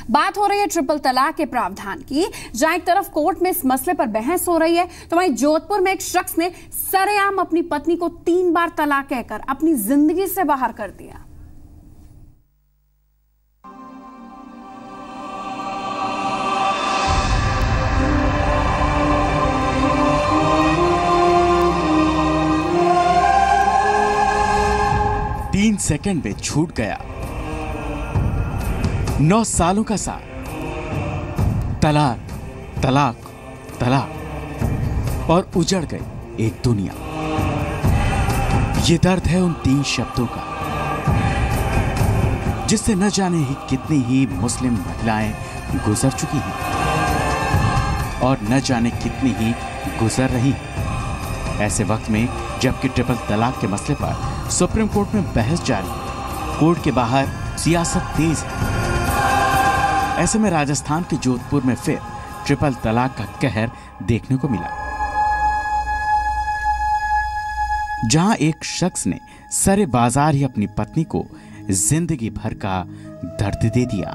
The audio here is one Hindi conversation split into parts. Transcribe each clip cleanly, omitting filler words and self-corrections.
बात हो रही है ट्रिपल तलाक के प्रावधान की। जहां एक तरफ कोर्ट में इस मसले पर बहस हो रही है, तो वहीं जोधपुर में एक शख्स ने सरेआम अपनी पत्नी को 3 बार तलाक कहकर अपनी जिंदगी से बाहर कर दिया। तीन सेकंड में छूट गया 9 सालों का साथ। तलाक तलाक तलाक और उजड़ गई एक दुनिया। ये दर्द है उन 3 शब्दों का जिससे न जाने ही कितनी ही मुस्लिम महिलाएं गुजर चुकी हैं और न जाने कितनी ही गुजर रही हैं। ऐसे वक्त में जबकि ट्रिपल तलाक के मसले पर सुप्रीम कोर्ट में बहस जारी, कोर्ट के बाहर सियासत तेज है। ऐसे में राजस्थान के जोधपुर में फिर ट्रिपल तलाक का कहर देखने को मिला, जहां एक शख्स ने सरे बाजार ही अपनी पत्नी को जिंदगी भर का दर्द दे दिया।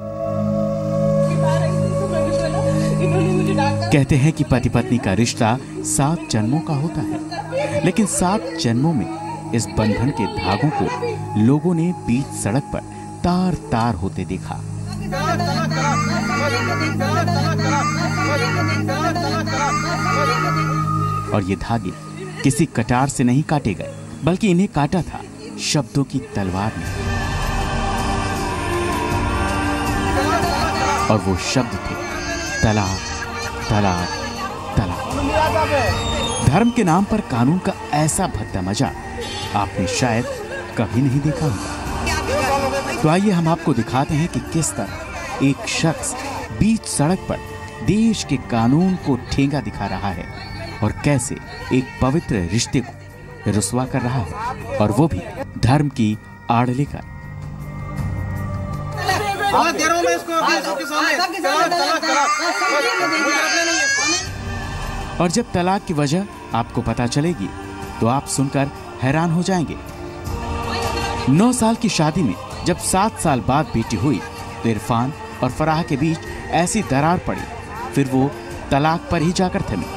कहते हैं कि पति पत्नी का रिश्ता 7 जन्मों का होता है, लेकिन 7 जन्मों में इस बंधन के धागों को लोगों ने बीच सड़क पर तार तार होते देखा। और ये धागे किसी कटार से नहीं काटे गए, बल्कि इन्हें काटा था शब्दों की तलवार ने। और वो शब्द थे तलाक तलाक तलाक। धर्म के नाम पर कानून का ऐसा भद्दा मजाक आपने शायद कभी नहीं देखा होगा। तो आइए हम आपको दिखाते हैं कि किस तरह एक शख्स बीच सड़क पर देश के कानून को ठेंगा दिखा रहा है और कैसे एक पवित्र रिश्ते को रुसवा कर रहा है, और वो भी धर्म की आड़ लेकर। और जब तलाक की वजह आपको पता चलेगी तो आप सुनकर हैरान हो जाएंगे। 9 साल की शादी में जब 7 साल बाद बेटी हुई तो इरफान और फराह के बीच ऐसी दरार पड़ी, फिर वो तलाक पर ही जाकर थमी।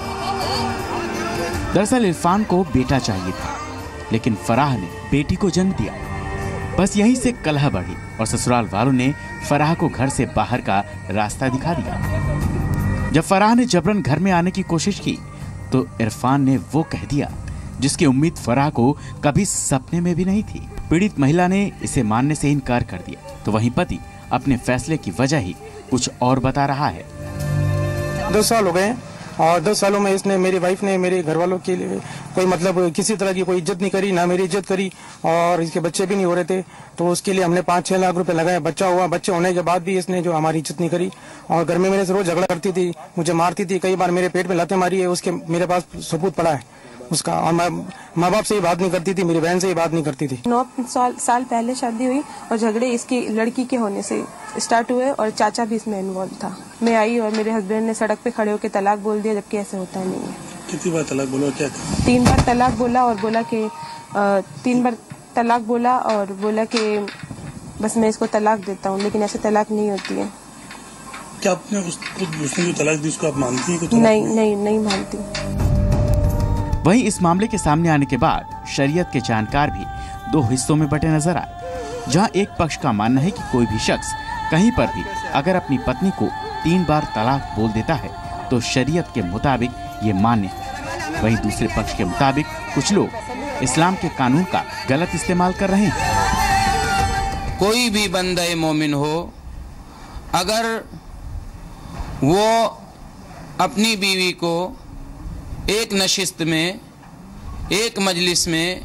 दरअसल इरफान को बेटा चाहिए था, लेकिन फराह ने बेटी को जन्म दिया। बस यहीं से कलह बढ़ी और ससुराल वालों ने फराह को घर से बाहर का रास्ता दिखा दिया। जब फराह ने जबरन घर में आने की कोशिश की तो इरफान ने वो कह दिया जिसकी उम्मीद फराह को कभी सपने में भी नहीं थी। पीड़ित महिला ने इसे मानने से इनकार कर दिया, तो वहीं पति अपने फैसले की वजह ही कुछ और बता रहा है। 2 साल हो गए और 2 सालों में इसने, मेरी वाइफ ने मेरे घर वालों के लिए कोई मतलब किसी तरह की कोई इज्जत नहीं करी, ना मेरी इज्जत करी, और इसके बच्चे भी नहीं हो रहे थे। तो उसके लिए हमने 5-6 लाख रुपए लगाए। बच्चा हुआ, बच्चे होने के बाद भी इसने जो हमारी इज्जत नहीं करी, और घर में मेरे से रोज झगड़ा करती थी, मुझे मारती थी, कई बार मेरे पेट में लातें मारी है। उसके मेरे पास सबूत पड़ा है उसका, और माँ बाप से ये बात नहीं करती थी, मेरी बहन से ये बात नहीं करती थी। 9 साल पहले शादी हुई और झगड़े इसकी लड़की के होने से स्टार्ट हुए, और चाचा भी इसमें इन्वॉल्व था। मैं आई और मेरे हस्बैंड ने सड़क पे खड़े होकर तलाक बोल दिया, जबकि ऐसे होता नहीं है। कितनी बार तलाक बोला? क्या 3 बार तलाक बोला, और बोला कि 3 बार तलाक बोला और बोला कि बस मैं इसको तलाक देता हूँ, लेकिन ऐसे तलाक नहीं होती है। क्या आपने उसने जो तलाक दी उसको आप मानती हैं? नहीं मानती। वहीं इस मामले के सामने आने के बाद शरीयत के जानकार भी 2 हिस्सों में बटे नजर आए, जहां एक पक्ष का मानना है कि कोई भी शख्स कहीं पर भी अगर अपनी पत्नी को 3 बार तलाक बोल देता है तो शरीयत के मुताबिक ये मान्य है। वहीं दूसरे पक्ष के मुताबिक कुछ लोग इस्लाम के कानून का गलत इस्तेमाल कर रहे हैं। कोई भी बंदे मोमिन हो, अगर वो अपनी बीवी को एक नशिस्त में, एक मजलिस में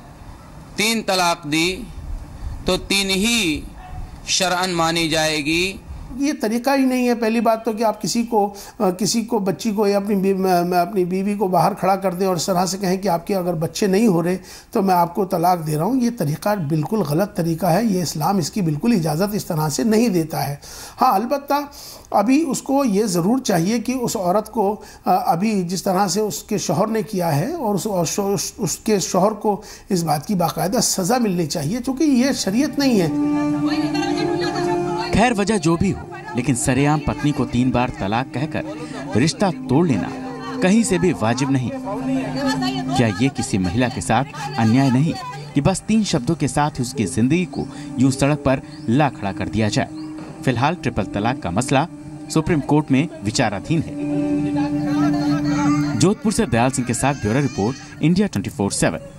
3 तलाक दी तो 3 ही शरअन मानी जाएगी। ये तरीका ही नहीं है। पहली बात तो कि आप किसी को बच्ची को या अपनी बीवी को बाहर खड़ा कर दें और इस तरह से कहें कि आपके अगर बच्चे नहीं हो रहे तो मैं आपको तलाक दे रहा हूँ। ये तरीका बिल्कुल गलत तरीका है। ये इस्लाम इसकी बिल्कुल इजाज़त इस तरह से नहीं देता है। हाँ, अलबत्ता अभी उसको ये ज़रूर चाहिए कि उस औरत को अभी जिस तरह से उसके शौहर ने किया है और उसके शौहर को इस बात की बाकायदा सज़ा मिलनी चाहिए, क्योंकि ये शरीयत नहीं है। खैर वजह जो भी हो, लेकिन सरेआम पत्नी को 3 बार तलाक कहकर रिश्ता तोड़ लेना कहीं से भी वाजिब नहीं। क्या ये किसी महिला के साथ अन्याय नहीं कि बस 3 शब्दों के साथ उसकी जिंदगी को यूं सड़क पर ला खड़ा कर दिया जाए? फिलहाल ट्रिपल तलाक का मसला सुप्रीम कोर्ट में विचाराधीन है। जोधपुर से दयाल सिंह के साथ ब्यूरो रिपोर्ट, इंडिया 24/7।